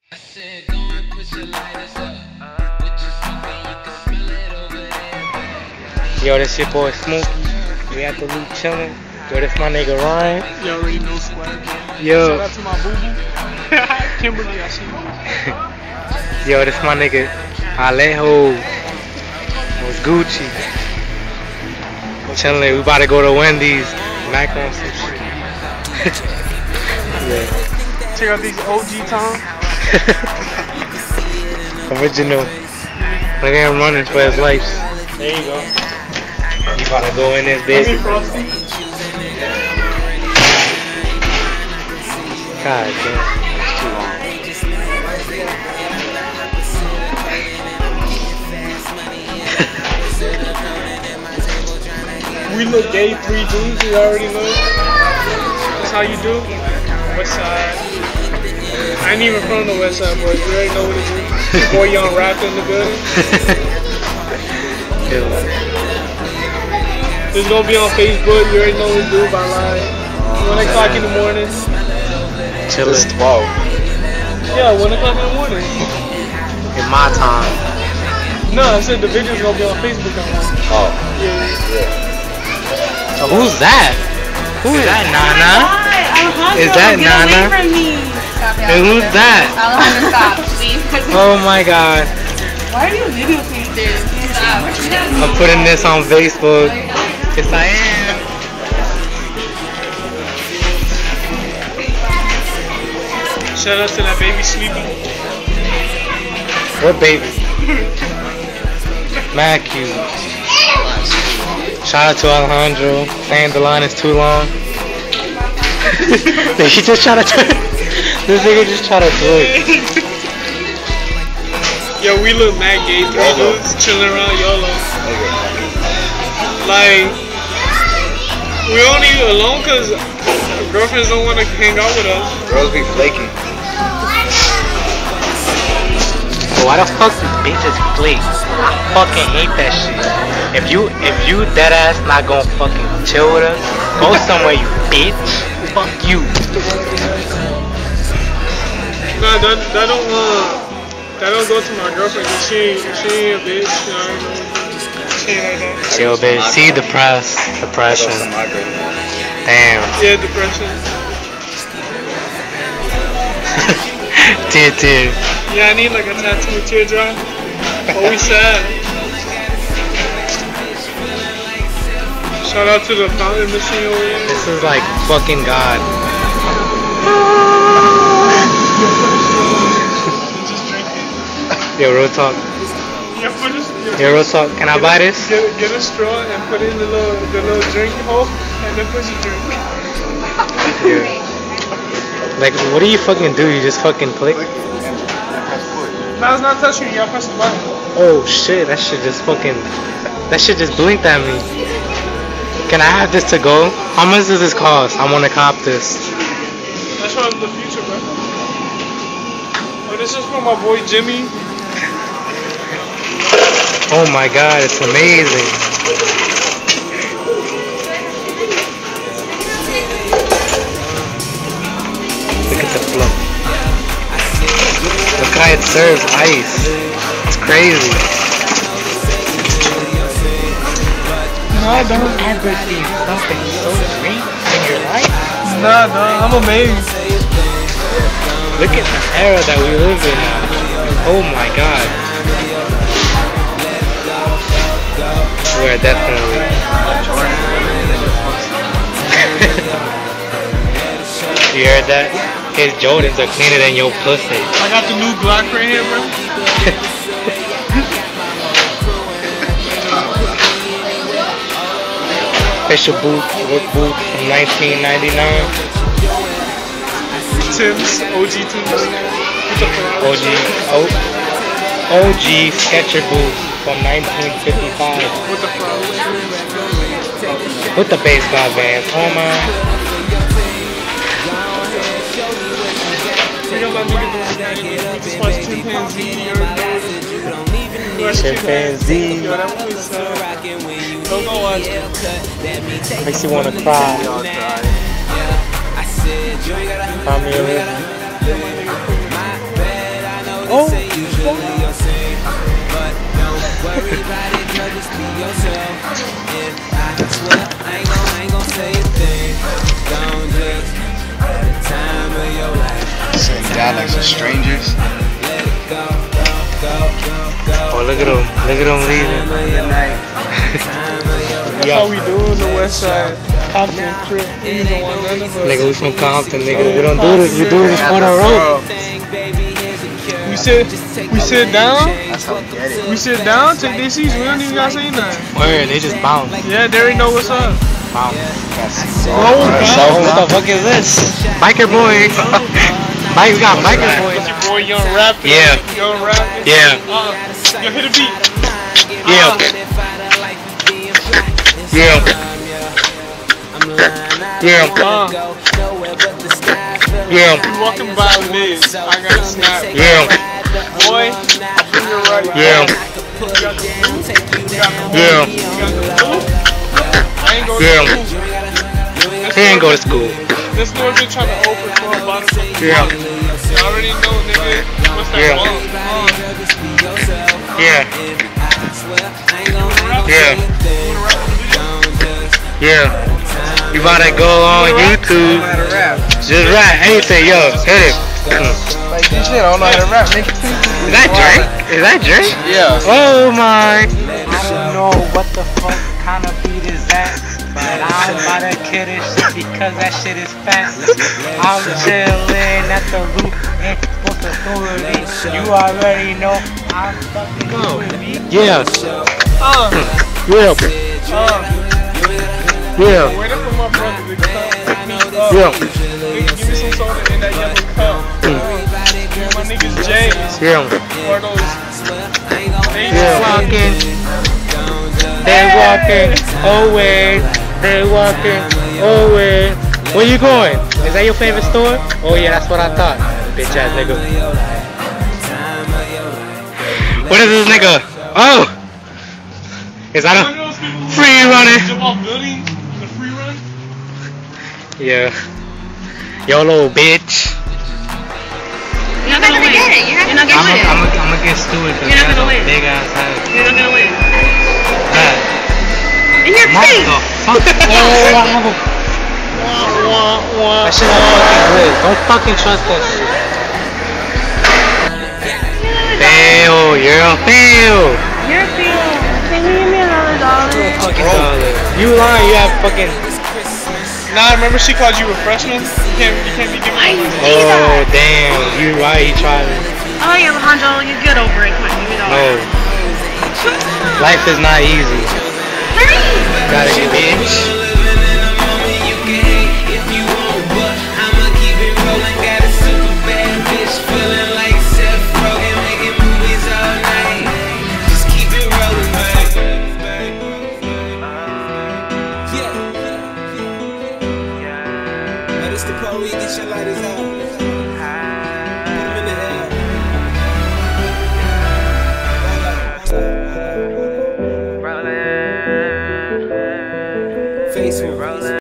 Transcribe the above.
Yo, this your boy Smokey. We at the loop chillin'. Yo, this my nigga Ryan. You already know swag. Yo. Shout out to my boo boo. Kimberly, I see you. Yo, this my nigga Alejo. Was Gucci. Chillin'. We about to go to Wendy's. Mac on some shit. Yeah. Check out these OG Tom. Original. Look at him running for his life. There you go. You about to go in this bitch. God damn. We look gay 3 dudes, you already know. That's how you do. West side. I ain't even from the west side, boys. You already know what it is. Boy Young Raptor in the building. This is gonna be on Facebook. You already know what to do by like 1 o'clock in the morning. Chill it. 12. Yeah, 1 o'clock in the morning. In my time. No, I said the video's gonna be on Facebook online. Oh. Yeah. So who's that? Who is that, Nana? Is that Nana? And who's that? Alejandro, stop, please. Oh my god. Why are you videotaping this? Stop. I'm putting this on Facebook. Yes, I am. Shout out to that baby Sleepy. What baby? Mad cute. Shout out to Alejandro. Saying the line is too long. He just try to turn. This nigga just try to twerk. Yo, we look mad gay 3 dudes chilling around YOLO. Like, we only alone because girlfriends don't want to hang out with us. Girls be flaky. Why the fuck do bitches flake? I fucking hate that shit. If you dead ass not gonna fucking chill with us, go somewhere, you bitch. Fuck you. Nah, that don't go to my girlfriend. She ain't a bitch. You know, she ain't like that. Chill, bitch. See depression. Damn. Yeah, depression. Tear. Yeah, I need like a tattoo, teardrop. Oh, we sad. Shout out to the fountain machine over here. This is like fucking God. Yo, real talk. Yo, real talk. Can I buy this? Get a straw and put it in the little drink hole and then put your drink. Yeah. Like, what do you fucking do? You just fucking click? No, it's not touching you. You gotta press the button. Oh shit, that shit just blinked at me. Can I have this to go? How much does this cost? I wanna cop this. That's from the future, bro. Oh, this is from my boy Jimmy. Oh my god, it's amazing. Look at the flow. Look how it serves ice. It's crazy. No, don't ever see something so great in your life. Nah, I'm amazed. Look at the era that we live in now. Oh my god. We're definitely. You heard that? His Jordans are cleaner than your pussy. I got the new Glock right here, bro. Official work boot from 1999. Tim's, OG Tim's. OG Sketcher boots from 1955. With the flowers. With the baseball bands. Oh my. Chimpanzee. Yo, that was don't go watch it. Makes you wanna cry. Tommy Oh. Sitting down like some strangers. Oh, look at him leaving. That's how we do in the West Side. Compton crib. We don't want none of us. Nigga, we from Compton, nigga. We don't do this. We do this on our own. We sit down. That's how we get it. We sit down, take their seats. We don't even gotta say nothing. Word, they just bounce. Yeah, they already know what's up. Bounce. Oh, What the fuck is this? Biker boy. Mike, we got biker boy. It's your boy Young Raptor. Yeah. Young Raptor. Yeah. Yo, hit a beat. Yeah. Yeah. Yeah. Yeah. You walking by Liz. I got a snap. Yeah. Boy, you're right. Yeah. You got the blue. You got the blue. Yeah. You got the blue. I ain't going Yeah. to school. He ain't go to school. This store been trying to open for a bottle. Yeah. You already know, nigga. What's that Yeah. bump? Yeah. Yeah. Yeah. You about to go on YouTube. Just rap. Anything, yo. Hit it. Like this shit, I don't know how to rap, nigga. Is that Drake? Is that Drake? Yeah. Oh my. I don't know what the fuck kind of beat is that, but I'm about to kill this shit because that shit is fat. I'm chillin' at the roof and supposed to do with me. You already know I'm fucking with me. Yeah. Yeah. Yeah. Wait up for my brother to come. Yeah. Nigga, give me some soda in that yellow cup. My niggas James. Yeah. Or those. Yeah. They walking away. They walking away. Where you going? Is that your favorite store? Oh yeah, that's what I thought. Bitch ass nigga. What is this nigga? Oh! Is that a free running? Jump off buildings in the free run. Yeah. Yo, little bitch. You're not gonna get it. You're not gonna win. I'm gonna get stupid because You're not that's gonna a win. big ass head. You're not gonna win. Bad. In your What face. the fuck? That shit don't fucking good. Don't fucking trust that shit. Fail, you're a fail. You're a fail. Can you give me another dollar? Fucking dollar. You lying, you have fucking. Nah, remember she called you a freshman? You can't be giving me money. Oh, damn. You right, he tried it. Oh yeah, Alejandro, you get over it. Come on, give me a dollar. No. Life is not easy. Hurry! Gotta get bitch.